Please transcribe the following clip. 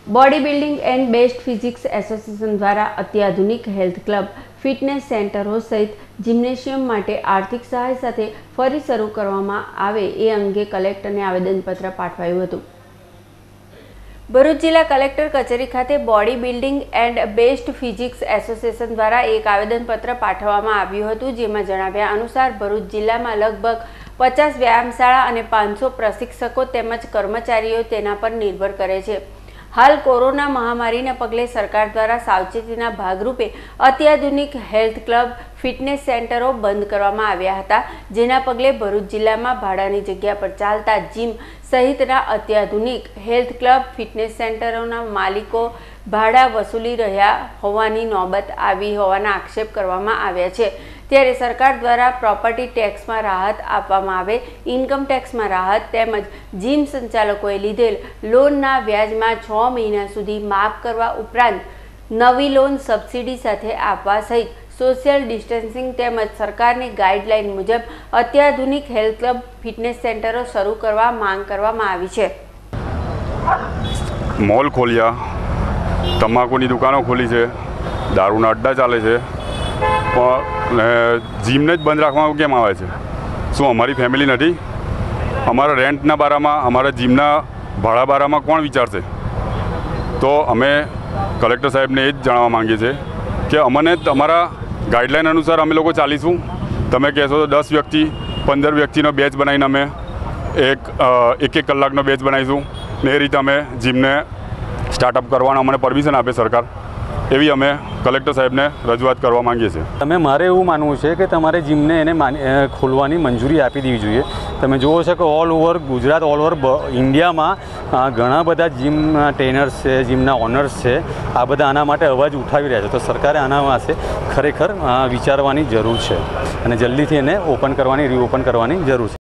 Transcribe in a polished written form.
Body building and best physics association દ્વારા અત્યાધુનિક health club, fitness સેન્ટરો સહિત જિમ્નેશિયમ માટે આર્થિક સહાય સાથે ફરી શરૂ કરવામાં આવે એ અંગે કલેક્ટરને આવેદનપત્ર પાઠવાયું હતું। ભરૂચ જિલ્લા કલેક્ટર કચેરી ખાતે body building and best physics association દ્વારા એક આવેદનપત્ર પાઠવવામાં આવ્યું હતું, જેમાં જણાવ્યા અનુસાર ભરૂચ જિલ્લામાં લગભગ 50 વ્યાયામશાળા અને 500 પ્રશિક્ષકો તેમજ કર્મચારીઓ તેના પર નિર્ભર કરે છે। हाल कोरोना महामारी पगले सरकार द्वारा सावचेतीना भागरूपे अत्याधुनिक हेल्थ क्लब, फिटनेस सेंटरो बंद करवामां आव्या हता, जेना पगले भरूच जिल्लामां भाड़ानी जग्या पर चालता जीम सहितना अत्याधुनिक हेल्थ क्लब, फिटनेस सेंटरोना मालिको भाड़ा वसूली रह्या होवानी नौबत आवी होवाना आक्षेप करवामां आव्या छे। त्यारे सरकार द्वारा प्रॉपर्टी टेक्स में राहत आपवामां आवे, इनकम टेक्स में राहत तेमज जीम संचालकोए लीधेल लोनना व्याज में 6 महीना सुधी माफ करवा उपरांत नवी लोन सब्सिडी साथे आपवा सहित सोशियल डिस्टन्सिंग तेमज सरकारनी गाइडलाइन मुजब अत्याधुनिक हेल्थ क्लब, फिटनेस सेंटरो शरू करवा मांग करवामां आवी छे। मॉल खोल्या, तंबाकूनी दुकानों खोली है, दारूना अड्डा चाले छे, जीम ने ज बंद रखवा केम आवे छे? शू अमारी फैमिली नहीं? अमरा रेंटना बारामां, अमरा जीमना भाड़ा बारामां कोण विचारशे? तो अमे कलेक्टर साहेब ने ज जणाववा मांगीए छे कि अमने तमारा गाइडलाइन अनुसार अमे लोको चालीशुं। तमे कहेशो तो 10 व्यक्ति 15 व्यक्तिनो बेच बनावीने अमे एक कलाकनो बेच बनावीशुं ने ए रीते अमे जीमने स्टार्टअप करवानो अमने परमिशन आपे सरकार, एवी अमे कलेक्टर साहेब ने रजूआत करवा मांगीए छीए। तमे मारे एवुं मानवुं छे कि तमारे जीमने एने खोलवानी मंजूरी आपी देवी जोईए। तमे जोवो छो कि all over Gujarat, all over India में घणा बधा जीम ट्रेनर्स है, जीमना ओनर्स है, आ बधा आना माटे अवाज उठावी रह्या छे। तो सरकारे आना विषे खरेखर विचारवानी जरूर है अने जल्दीथी एने ओपन करवानी, रीओपन करवानी जरूर है।